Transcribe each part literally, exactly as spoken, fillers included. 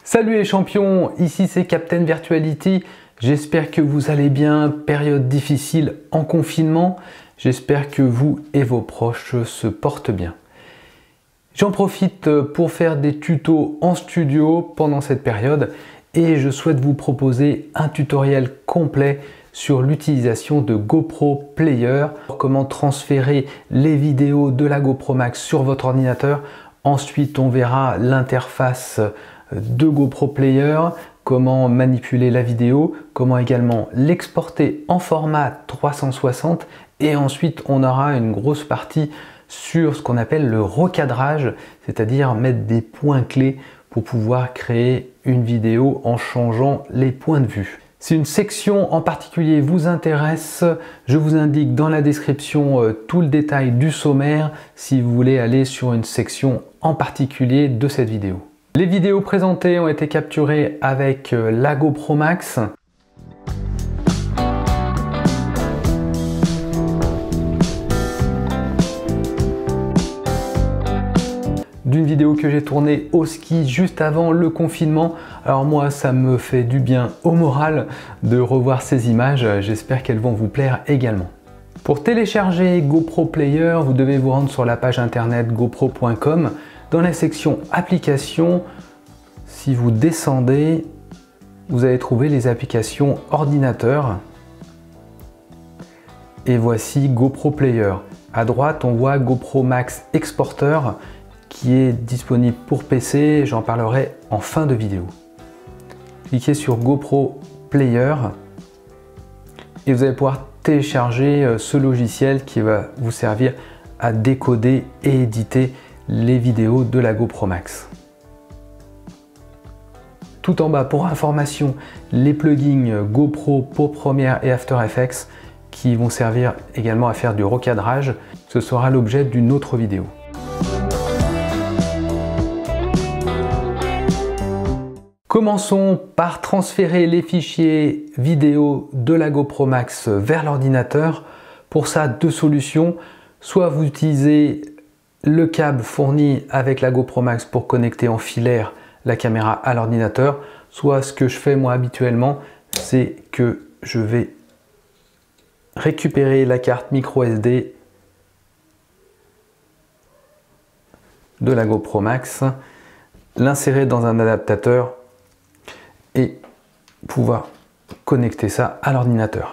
Salut les champions, ici c'est Captain Virtuality. J'espère que vous allez bien, période difficile en confinement. J'espère que vous et vos proches se portent bien. J'en profite pour faire des tutos en studio pendant cette période et je souhaite vous proposer un tutoriel complet sur l'utilisation de GoPro Player, comment transférer les vidéos de la GoPro Max sur votre ordinateur. Ensuite, on verra l'interface de GoPro Player, comment manipuler la vidéo, comment également l'exporter en format trois cent soixante et ensuite on aura une grosse partie sur ce qu'on appelle le recadrage, c'est-à-dire mettre des points clés pour pouvoir créer une vidéo en changeant les points de vue. Si une section en particulier vous intéresse, je vous indique dans la description euh, tout le détail du sommaire si vous voulez aller sur une section en particulier de cette vidéo. Les vidéos présentées ont été capturées avec euh, la GoPro Max. D'une vidéo que j'ai tournée au ski juste avant le confinement. Alors moi, ça me fait du bien au moral de revoir ces images. J'espère qu'elles vont vous plaire également. Pour télécharger GoPro Player, vous devez vous rendre sur la page internet gopro point com. Dans la section applications, si vous descendez, vous allez trouver les applications ordinateur. Et voici GoPro Player. À droite, on voit GoPro Max Exporter, qui est disponible pour P C, j'en parlerai en fin de vidéo. Cliquez sur GoPro Player et vous allez pouvoir télécharger ce logiciel qui va vous servir à décoder et éditer les vidéos de la GoPro Max. Tout en bas, pour information, les plugins GoPro pour Premiere et After Effects qui vont servir également à faire du recadrage. Ce sera l'objet d'une autre vidéo. Commençons par transférer les fichiers vidéo de la GoPro Max vers l'ordinateur. Pour ça, deux solutions. Soit vous utilisez le câble fourni avec la GoPro Max pour connecter en filaire la caméra à l'ordinateur. Soit ce que je fais moi habituellement, c'est que je vais récupérer la carte micro S D de la GoPro Max, l'insérer dans un adaptateur et pouvoir connecter ça à l'ordinateur.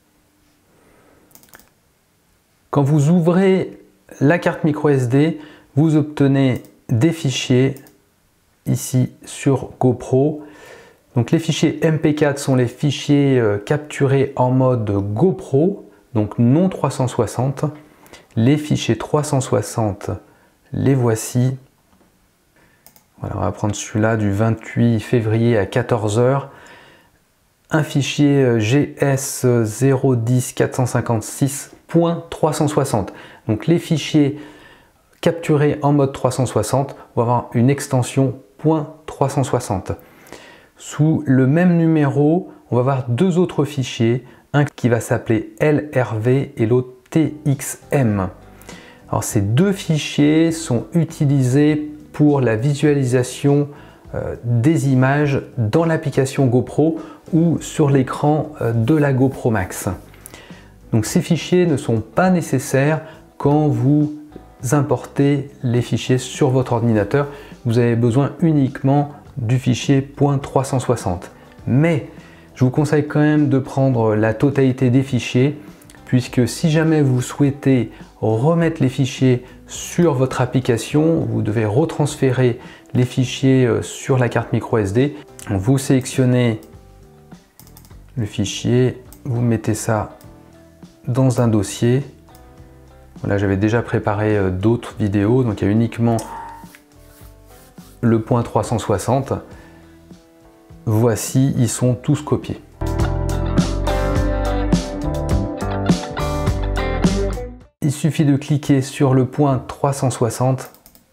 Quand vous ouvrez la carte micro S D, vous obtenez des fichiers ici sur GoPro. Donc les fichiers M P quatre sont les fichiers euh, capturés en mode GoPro, donc non trois cent soixante. Les fichiers trois cent soixante, les voici. Voilà, on va prendre celui-là du vingt-huit février à quatorze heures. Un fichier G S zéro un zéro quatre cent cinquante-six point trois cent soixante. Donc les fichiers capturés en mode trois cent soixante vont avoir une extension .trois cent soixante. Sous le même numéro, on va avoir deux autres fichiers, un qui va s'appeler L R V et l'autre T X M. Alors ces deux fichiers sont utilisés pour la visualisation euh, des images dans l'application GoPro ou sur l'écran euh, de la GoPro Max. Donc ces fichiers ne sont pas nécessaires quand vous importez les fichiers sur votre ordinateur. Vous avez besoin uniquement du fichier .trois cent soixante. Mais je vous conseille quand même de prendre la totalité des fichiers, puisque si jamais vous souhaitez remettre les fichiers sur votre application, vous devez retransférer les fichiers sur la carte micro S D. Vous sélectionnez le fichier, vous mettez ça dans un dossier. Voilà, j'avais déjà préparé d'autres vidéos, donc il y a uniquement le .trois cent soixante. Voici, ils sont tous copiés. Il suffit de cliquer sur le .trois cent soixante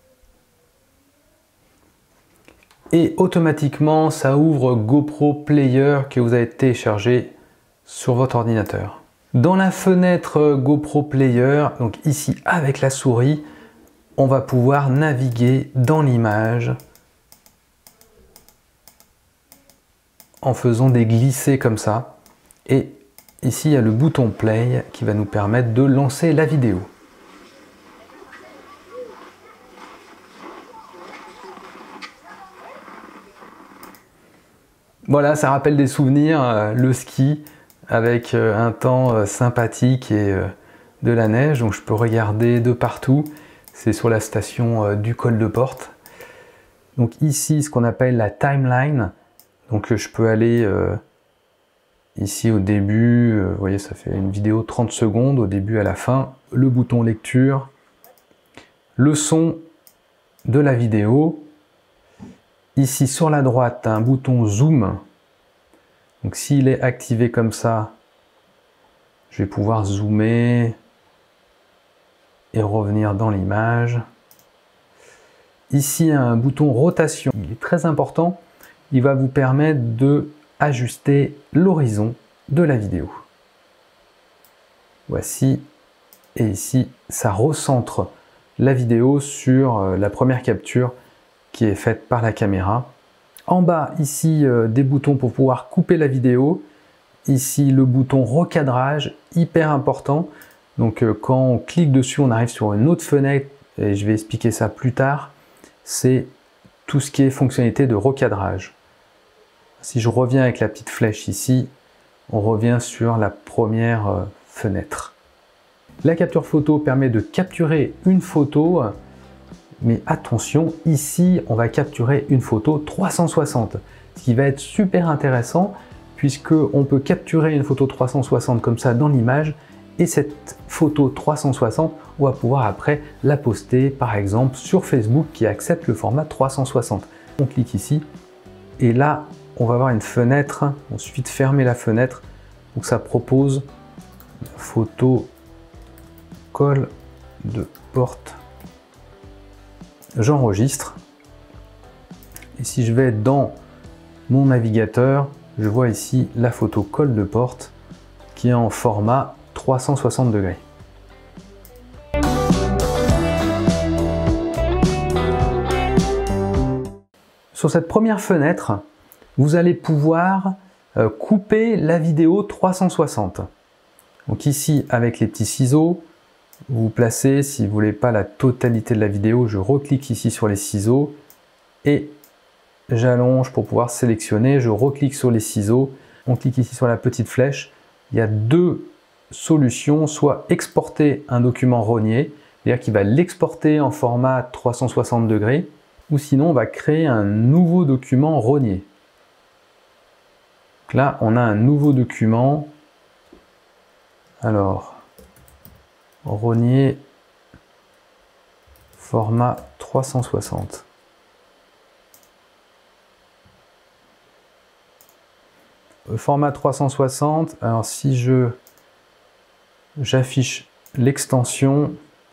et automatiquement ça ouvre GoPro Player que vous avez téléchargé sur votre ordinateur. Dans la fenêtre GoPro Player, donc ici avec la souris, on va pouvoir naviguer dans l'image en faisant des glissés comme ça. Et ici, il y a le bouton play qui va nous permettre de lancer la vidéo. Voilà, ça rappelle des souvenirs, euh, le ski avec euh, un temps euh, sympathique et euh, de la neige. Donc je peux regarder de partout. C'est sur la station euh, du col de Porte. Donc ici, ce qu'on appelle la timeline. Donc euh, je peux aller euh, ici au début. Euh, vous voyez, ça fait une vidéo trente secondes au début à la fin. Le bouton lecture. Le son de la vidéo. Ici sur la droite, un bouton zoom. Donc s'il est activé comme ça, je vais pouvoir zoomer et revenir dans l'image. Ici, un bouton rotation. Il est très important. Il va vous permettre de ajuster l'horizon de la vidéo. Voici. Et ici, ça recentre la vidéo sur la première capture qui est faite par la caméra. En bas, ici, euh, des boutons pour pouvoir couper la vidéo. Ici, le bouton recadrage, hyper important. Donc, euh, quand on clique dessus, on arrive sur une autre fenêtre, et je vais expliquer ça plus tard. C'est tout ce qui est fonctionnalité de recadrage. Si je reviens avec la petite flèche ici, on revient sur la première euh, fenêtre. La capture photo permet de capturer une photo. Mais attention, ici, on va capturer une photo trois cent soixante, ce qui va être super intéressant puisque on peut capturer une photo trois cent soixante comme ça dans l'image et cette photo trois cent soixante, on va pouvoir après la poster par exemple sur Facebook qui accepte le format trois cent soixante. On clique ici et là, on va avoir une fenêtre. Il suffit de fermer la fenêtre. Donc ça propose photo col de porte. J'enregistre et si je vais dans mon navigateur, je vois ici la photo col de porte qui est en format trois cent soixante degrés. Sur cette première fenêtre, vous allez pouvoir euh, couper la vidéo trois cent soixante. Donc ici, avec les petits ciseaux, vous placez, si vous ne voulez pas la totalité de la vidéo, je reclique ici sur les ciseaux et j'allonge pour pouvoir sélectionner, je reclique sur les ciseaux, on clique ici sur la petite flèche. Il y a deux solutions, soit exporter un document rogné, c'est-à-dire qu'il va l'exporter en format trois cent soixante degrés, ou sinon on va créer un nouveau document rogné. Donc là, on a un nouveau document. Alors, rogné format trois cent soixante. Format trois cent soixante, alors si je j'affiche l'extension,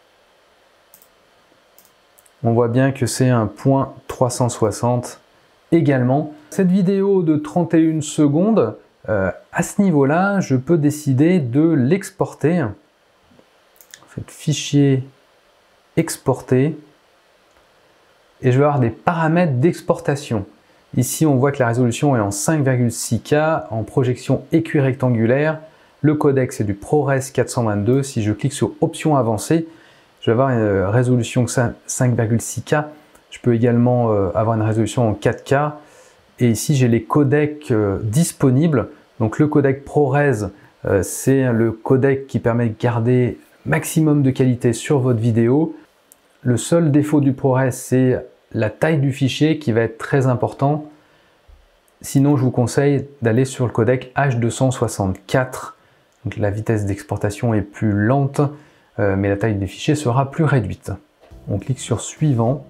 on voit bien que c'est un point trois cent soixante également. Cette vidéo de trente et une secondes, euh, à ce niveau-là, je peux décider de l'exporter. Faites fichier exporter et je vais avoir des paramètres d'exportation. Ici, on voit que la résolution est en cinq virgule six K en projection équirectangulaire. Le codec, c'est du ProRes quatre cent vingt-deux. Si je clique sur options avancées, je vais avoir une résolution cinq virgule six K. Je peux également avoir une résolution en quatre K. Et ici, j'ai les codecs disponibles. Donc, le codec ProRes, c'est le codec qui permet de garder maximum de qualité sur votre vidéo. Le seul défaut du ProRes, c'est la taille du fichier qui va être très important. Sinon, je vous conseille d'aller sur le codec H deux cent soixante-quatre. Donc, la vitesse d'exportation est plus lente, euh, mais la taille des fichiers sera plus réduite. On clique sur suivant.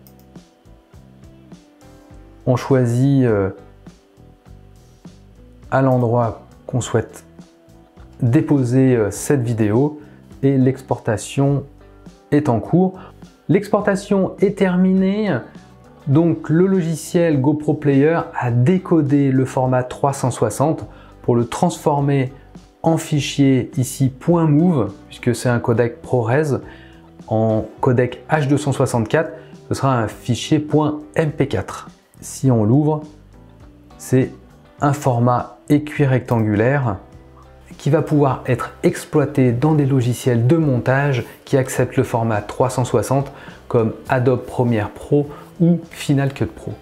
On choisit euh, à l'endroit qu'on souhaite déposer euh, cette vidéo et l'exportation est en cours. L'exportation est terminée, donc le logiciel GoPro Player a décodé le format trois cent soixante pour le transformer en fichier ici .move, puisque c'est un codec ProRes, en codec H deux cent soixante-quatre, ce sera un fichier .m p quatre. Si on l'ouvre, c'est un format écui rectangulaire qui va pouvoir être exploité dans des logiciels de montage qui acceptent le format trois cent soixante comme Adobe Premiere Pro ou Final Cut Pro.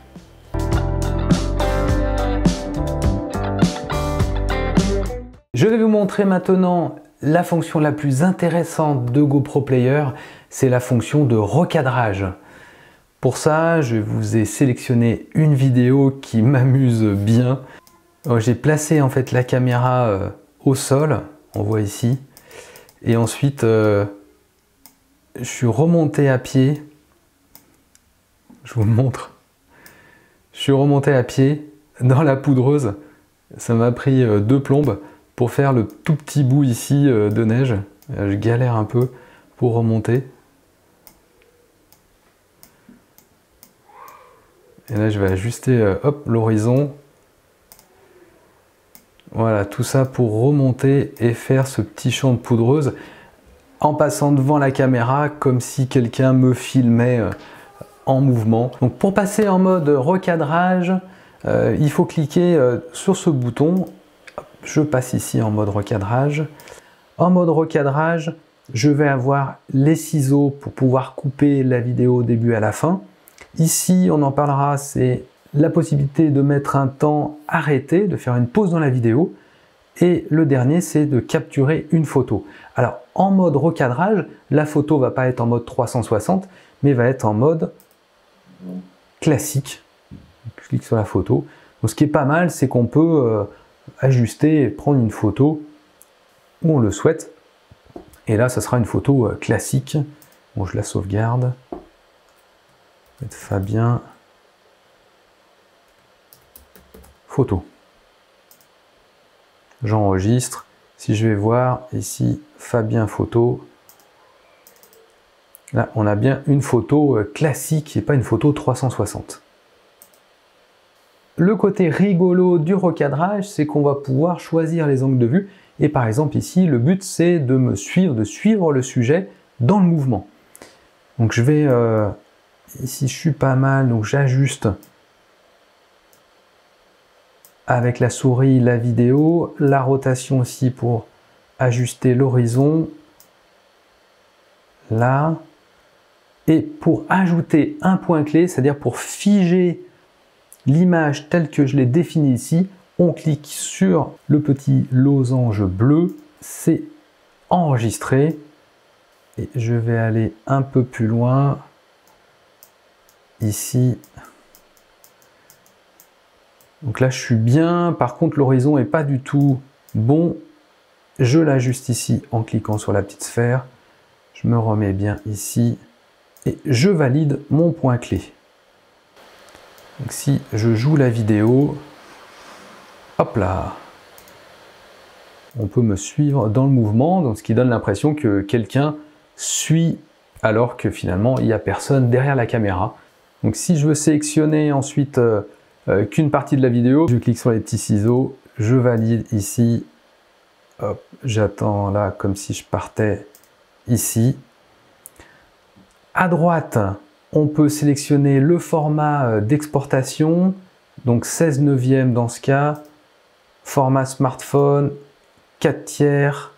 Je vais vous montrer maintenant la fonction la plus intéressante de GoPro Player, c'est la fonction de recadrage. Pour ça, je vous ai sélectionné une vidéo qui m'amuse bien. J'ai placé en fait la caméra euh, au sol, on voit ici, et ensuite euh, je suis remonté à pied. Je vous le montre. Je suis remonté à pied dans la poudreuse. Ça m'a pris euh, deux plombes pour faire le tout petit bout ici euh, de neige. Je galère un peu pour remonter. Et là, je vais ajuster euh, hop, l'horizon. Voilà, tout ça pour remonter et faire ce petit champ de poudreuse en passant devant la caméra comme si quelqu'un me filmait euh, en mouvement. Donc pour passer en mode recadrage, euh, il faut cliquer euh, sur ce bouton. Je passe ici en mode recadrage. En mode recadrage, je vais avoir les ciseaux pour pouvoir couper la vidéo au début à la fin. Ici, on en parlera, c'est la possibilité de mettre un temps arrêté, de faire une pause dans la vidéo. Et le dernier, c'est de capturer une photo. Alors, en mode recadrage, la photo ne va pas être en mode trois cent soixante, mais va être en mode classique. Je clique sur la photo. Donc, ce qui est pas mal, c'est qu'on peut euh, ajuster et prendre une photo où on le souhaite. Et là, ça sera une photo euh, classique. Bon, je la sauvegarde. Fabien. Photo. J'enregistre. Si je vais voir ici Fabien photo, là on a bien une photo classique et pas une photo trois cent soixante. Le côté rigolo du recadrage, c'est qu'on va pouvoir choisir les angles de vue. Et par exemple ici, le but c'est de me suivre, de suivre le sujet dans le mouvement. Donc je vais euh, ici, je suis pas mal, donc j'ajuste avec la souris la vidéo, la rotation aussi pour ajuster l'horizon, là, et pour ajouter un point clé, c'est-à-dire pour figer l'image telle que je l'ai définie ici, on clique sur le petit losange bleu, c'est enregistré, et je vais aller un peu plus loin, ici. Donc là, je suis bien. Par contre, l'horizon n'est pas du tout bon. Je l'ajuste ici en cliquant sur la petite sphère. Je me remets bien ici. Et je valide mon point clé. Donc si je joue la vidéo, hop là, on peut me suivre dans le mouvement, donc ce qui donne l'impression que quelqu'un suit alors que finalement, il n'y a personne derrière la caméra. Donc si je veux sélectionner ensuite euh, euh, qu'une partie de la vidéo, je clique sur les petits ciseaux, je valide ici, hop, j'attends là comme si je partais ici. À droite, on peut sélectionner le format d'exportation, donc seize neuvième dans ce cas, format smartphone, quatre tiers,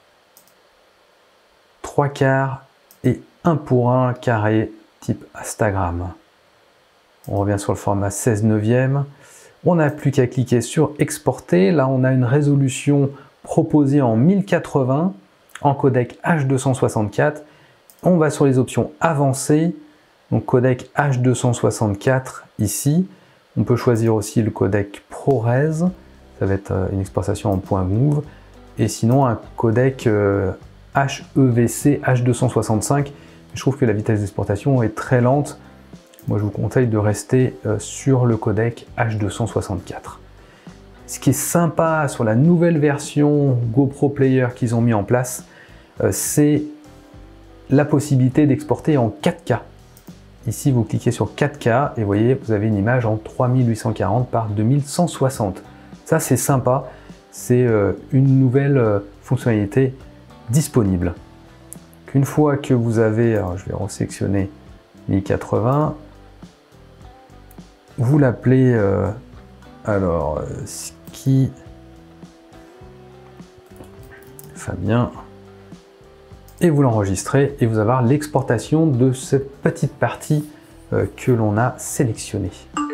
trois quarts et un pour un carré type Instagram. On revient sur le format seize neuvième. On n'a plus qu'à cliquer sur exporter. Là, on a une résolution proposée en mille quatre-vingts en codec H deux cent soixante-quatre. On va sur les options avancées. Donc codec H deux cent soixante-quatre ici. On peut choisir aussi le codec ProRes. Ça va être une exportation en .mov. Et sinon un codec euh, H E V C H deux cent soixante-cinq. Je trouve que la vitesse d'exportation est très lente. Moi, je vous conseille de rester euh, sur le codec H deux cent soixante-quatre. Ce qui est sympa sur la nouvelle version GoPro Player qu'ils ont mis en place, euh, c'est la possibilité d'exporter en quatre K. Ici, vous cliquez sur quatre K et vous voyez, vous avez une image en trois mille huit cent quarante par deux mille cent soixante. Ça, c'est sympa. C'est euh, une nouvelle euh, fonctionnalité disponible. Une fois que vous avez, alors je vais resélectionner mille quatre-vingts, vous l'appelez euh, Alors, ski Fabien. Et vous l'enregistrez et vous allez avoir l'exportation de cette petite partie euh, que l'on a sélectionnée.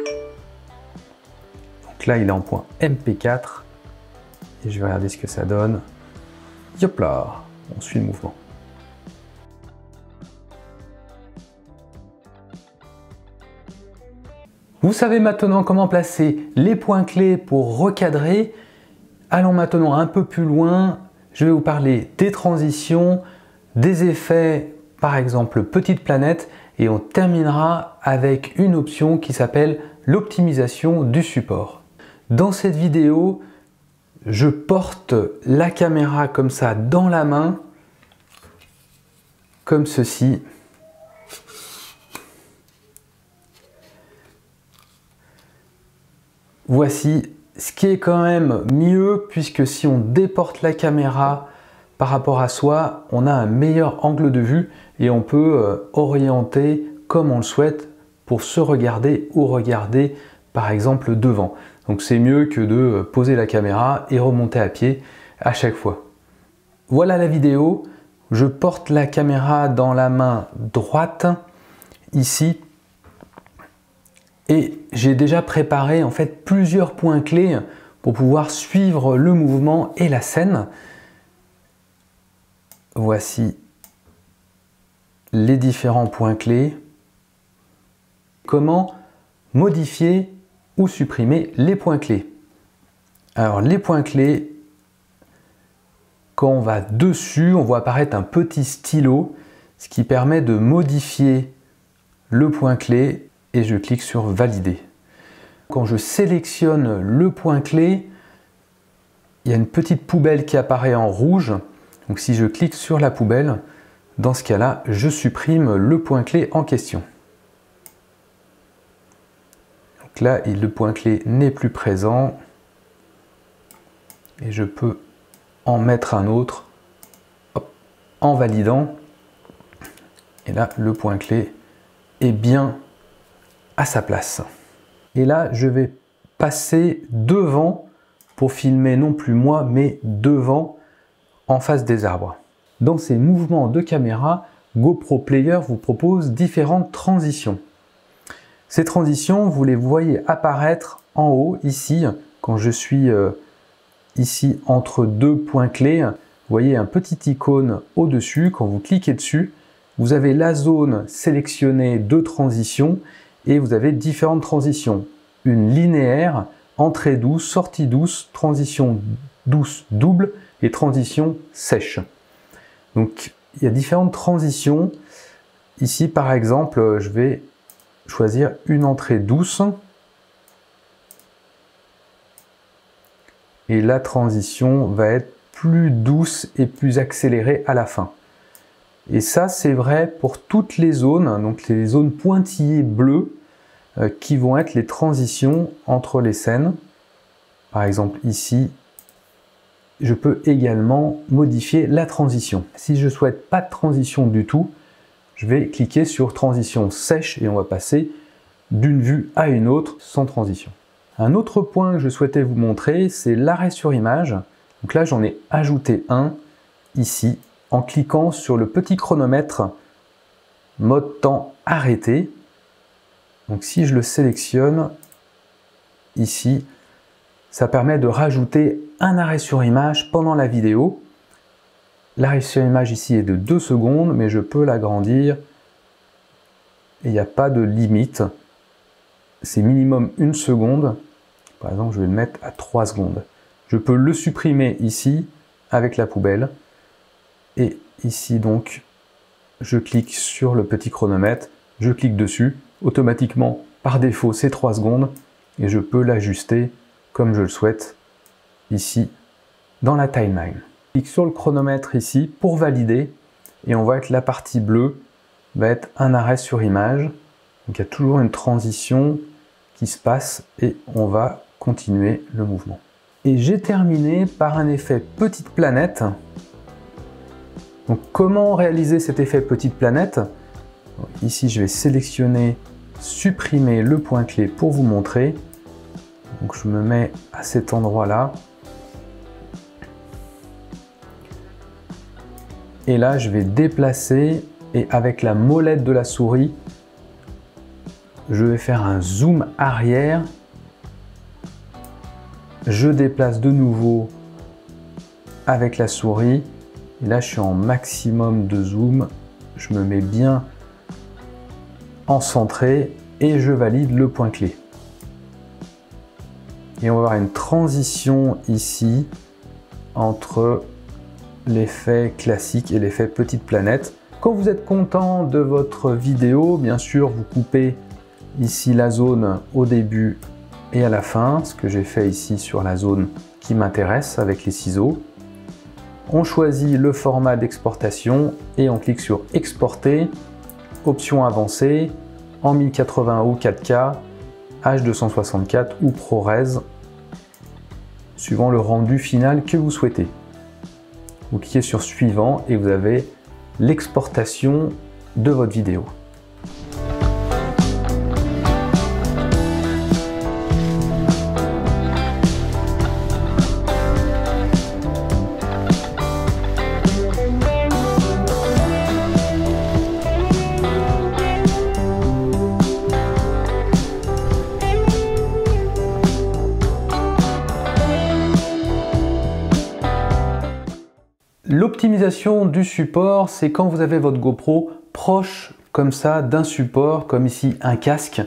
Donc là, il est en point M P quatre. Et je vais regarder ce que ça donne. Hop là, on suit le mouvement. Vous savez maintenant comment placer les points clés pour recadrer. Allons maintenant un peu plus loin. Je vais vous parler des transitions, des effets, par exemple petite planète, et on terminera avec une option qui s'appelle l'optimisation du support. Dans cette vidéo, je porte la caméra comme ça dans la main, comme ceci. Voici ce qui est quand même mieux, puisque si on déporte la caméra par rapport à soi, on a un meilleur angle de vue et on peut orienter comme on le souhaite pour se regarder ou regarder par exemple devant. Donc c'est mieux que de poser la caméra et remonter à pied à chaque fois. Voilà la vidéo. Je porte la caméra dans la main droite ici. Et j'ai déjà préparé en fait plusieurs points clés pour pouvoir suivre le mouvement et la scène. Voici les différents points clés. Comment modifier ou supprimer les points clés. Alors les points clés, quand on va dessus, on voit apparaître un petit stylo, ce qui permet de modifier le point clé. Et je clique sur valider. Quand je sélectionne le point clé, il y a une petite poubelle qui apparaît en rouge. Donc si je clique sur la poubelle, dans ce cas-là, je supprime le point clé en question. Donc là, le point clé n'est plus présent. Et je peux en mettre un autre hop, en validant. Et là, le point clé est bien à sa place. Et là, je vais passer devant pour filmer non plus moi, mais devant en face des arbres. Dans ces mouvements de caméra, GoPro Player vous propose différentes transitions. Ces transitions, vous les voyez apparaître en haut, ici, quand je suis euh, ici entre deux points clés. Vous voyez un petit icône au-dessus. Quand vous cliquez dessus, vous avez la zone sélectionnée de transition. Et vous avez différentes transitions. Une linéaire, entrée douce, sortie douce, transition douce double et transition sèche. Donc il y a différentes transitions. Ici par exemple, je vais choisir une entrée douce. Et la transition va être plus douce et plus accélérée à la fin. Et ça, c'est vrai pour toutes les zones, donc les zones pointillées bleues, euh, qui vont être les transitions entre les scènes. Par exemple, ici, je peux également modifier la transition. Si je ne souhaite pas de transition du tout, je vais cliquer sur transition sèche et on va passer d'une vue à une autre sans transition. Un autre point que je souhaitais vous montrer, c'est l'arrêt sur image. Donc là, j'en ai ajouté un ici, en cliquant sur le petit chronomètre mode temps arrêté. Donc si je le sélectionne ici, ça permet de rajouter un arrêt sur image pendant la vidéo. L'arrêt sur image ici est de deux secondes, mais je peux l'agrandir et il n'y a pas de limite. C'est minimum une seconde. Par exemple, je vais le mettre à trois secondes. Je peux le supprimer ici avec la poubelle. Et ici donc, je clique sur le petit chronomètre, je clique dessus, automatiquement, par défaut, c'est trois secondes, et je peux l'ajuster comme je le souhaite, ici, dans la timeline. Je clique sur le chronomètre ici pour valider, et on voit que la partie bleue va être un arrêt sur image. Donc il y a toujours une transition qui se passe, et on va continuer le mouvement. Et j'ai terminé par un effet petite planète. Donc comment réaliser cet effet petite planète? Ici je vais sélectionner, supprimer le point clé pour vous montrer. Donc je me mets à cet endroit-là. Et là, je vais déplacer et avec la molette de la souris, je vais faire un zoom arrière. Je déplace de nouveau avec la souris. Et là, je suis en maximum de zoom. Je me mets bien en centré et je valide le point clé. Et on va avoir une transition ici entre l'effet classique et l'effet petite planète. Quand vous êtes content de votre vidéo, bien sûr, vous coupez ici la zone au début et à la fin, ce que j'ai fait ici sur la zone qui m'intéresse avec les ciseaux. On choisit le format d'exportation et on clique sur exporter, option avancée, en mille quatre-vingts ou quatre K, H deux cent soixante-quatre ou ProRes, suivant le rendu final que vous souhaitez. Vous cliquez sur suivant et vous avez l'exportation de votre vidéo. L'optimisation du support, c'est quand vous avez votre GoPro proche comme ça d'un support, comme ici un casque.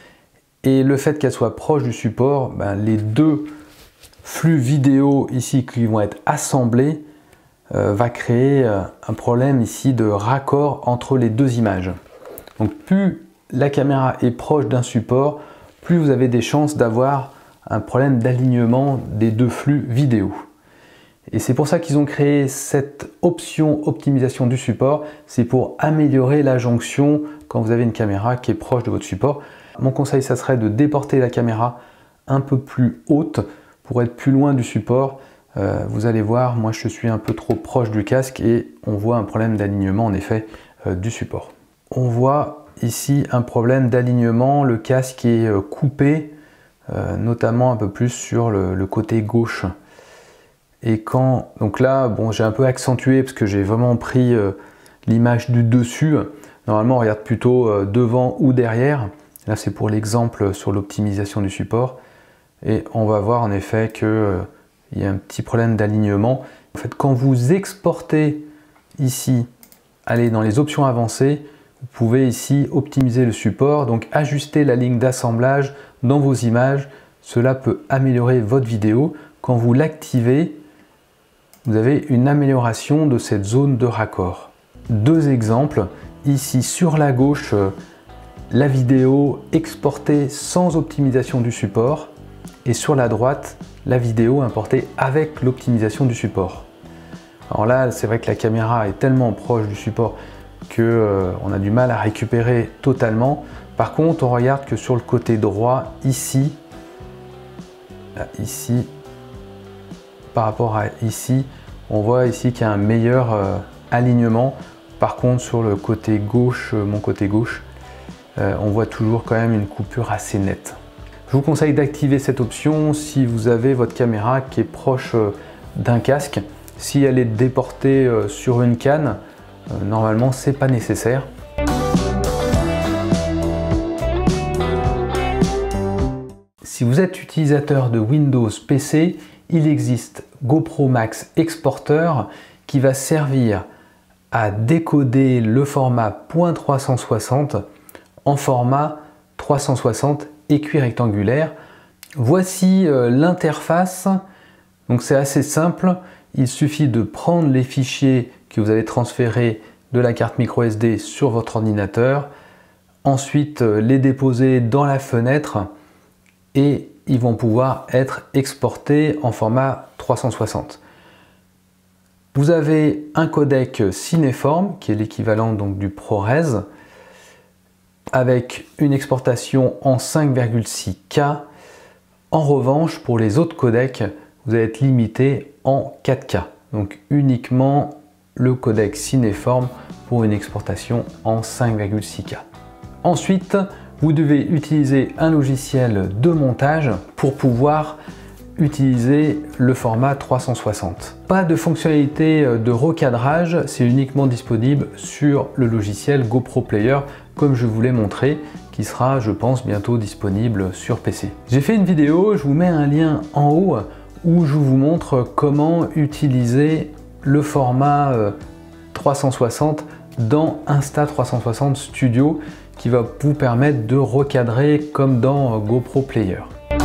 Et le fait qu'elle soit proche du support, ben, les deux flux vidéo ici qui vont être assemblés euh, va créer euh, un problème ici de raccord entre les deux images. Donc plus la caméra est proche d'un support, plus vous avez des chances d'avoir un problème d'alignement des deux flux vidéo. Et c'est pour ça qu'ils ont créé cette option optimisation du support, c'est pour améliorer la jonction quand vous avez une caméra qui est proche de votre support. Mon conseil, ça serait de déporter la caméra un peu plus haute pour être plus loin du support. Euh, vous allez voir, moi je suis un peu trop proche du casque et on voit un problème d'alignement en effet euh, du support. On voit ici un problème d'alignement, le casque est euh, coupé, euh, notamment un peu plus sur le, le côté gauche. Et quand, donc là, bon, j'ai un peu accentué parce que j'ai vraiment pris euh, l'image du dessus. Normalement, on regarde plutôt euh, devant ou derrière. Là, c'est pour l'exemple sur l'optimisation du support. Et on va voir en effet qu'il euh, y a un petit problème d'alignement. En fait, quand vous exportez ici, allez dans les options avancées, vous pouvez ici optimiser le support, donc ajuster la ligne d'assemblage dans vos images. Cela peut améliorer votre vidéo. Quand vous l'activez, vous avez une amélioration de cette zone de raccord. Deux exemples. Ici sur la gauche, la vidéo exportée sans optimisation du support. Et sur la droite, la vidéo importée avec l'optimisation du support. Alors là, c'est vrai que la caméra est tellement proche du support qu'on euh, a du mal à récupérer totalement. Par contre, on regarde que sur le côté droit, ici, là, ici, par rapport à ici, on voit ici qu'il y a un meilleur euh, alignement. Par contre, sur le côté gauche, euh, mon côté gauche, euh, on voit toujours quand même une coupure assez nette. Je vous conseille d'activer cette option si vous avez votre caméra qui est proche euh, d'un casque. Si elle est déportée euh, sur une canne, euh, normalement, c'est pas nécessaire. Si vous êtes utilisateur de Windows P C, il existe GoPro Max Exporter qui va servir à décoder le format .trois cent soixante en format trois cent soixante écrit rectangulaire. Voici euh, l'interface. Donc c'est assez simple. Il suffit de prendre les fichiers que vous avez transférés de la carte micro S D sur votre ordinateur, ensuite euh, les déposer dans la fenêtre et ils vont pouvoir être exportés en format trois cent soixante. Vous avez un codec cinéforme qui est l'équivalent donc du ProRes avec une exportation en cinq virgule six K. En revanche, pour les autres codecs, vous allez être limité en quatre K. Donc uniquement le codec cinéforme pour une exportation en cinq virgule six K. Ensuite, vous devez utiliser un logiciel de montage pour pouvoir utiliser le format trois cent soixante. Pas de fonctionnalité de recadrage, c'est uniquement disponible sur le logiciel GoPro Player comme je vous l'ai montré, qui sera je pense bientôt disponible sur P C. J'ai fait une vidéo, je vous mets un lien en haut où je vous montre comment utiliser le format trois cent soixante dans Insta trois cent soixante Studio qui va vous permettre de recadrer comme dans GoPro Player.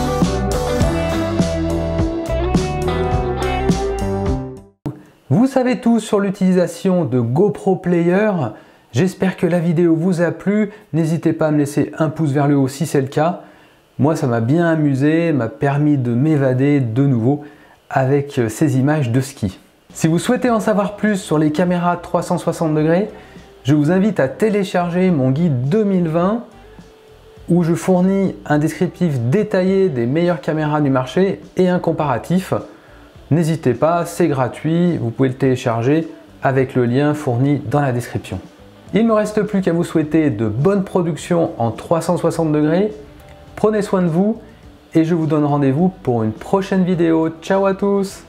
Vous savez tout sur l'utilisation de GoPro Player. J'espère que la vidéo vous a plu. N'hésitez pas à me laisser un pouce vers le haut si c'est le cas. Moi, ça m'a bien amusé, m'a permis de m'évader de nouveau avec ces images de ski. Si vous souhaitez en savoir plus sur les caméras trois cent soixante degrés, je vous invite à télécharger mon guide deux mille vingt où je fournis un descriptif détaillé des meilleures caméras du marché et un comparatif. N'hésitez pas, c'est gratuit, vous pouvez le télécharger avec le lien fourni dans la description. Il ne me reste plus qu'à vous souhaiter de bonnes productions en trois cent soixante degrés. Prenez soin de vous et je vous donne rendez-vous pour une prochaine vidéo. Ciao à tous!